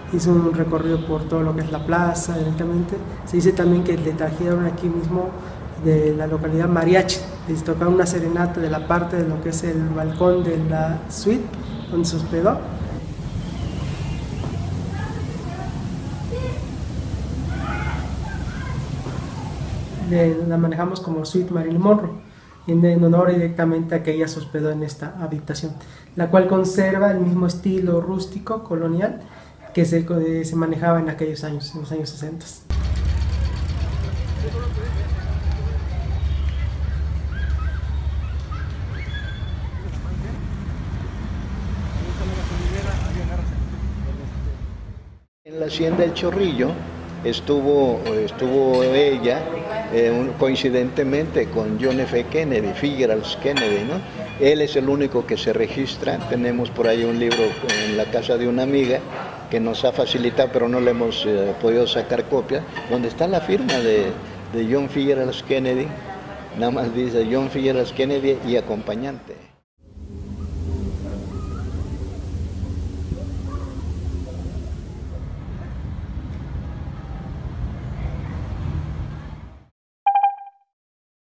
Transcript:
hizo un recorrido por todo lo que es la plaza directamente. Se dice también que le trajeron aquí mismo de la localidad mariachi, les tocaron una serenata de la parte de lo que es el balcón de la suite donde se hospedó. La manejamos como Suite Marilyn Monroe, en honor directamente a que ella se hospedó en esta habitación, la cual conserva el mismo estilo rústico colonial que se manejaba en aquellos años, en los años 60. En la hacienda El Chorrillo estuvo ella coincidentemente con John F. Kennedy, Fitzgerald Kennedy, ¿no? Él es el único que se registra. Tenemos por ahí un libro en la casa de una amiga que nos ha facilitado, pero no le hemos podido sacar copia, donde está la firma de John Fitzgerald Kennedy. Nada más dice John Fitzgerald Kennedy y acompañante.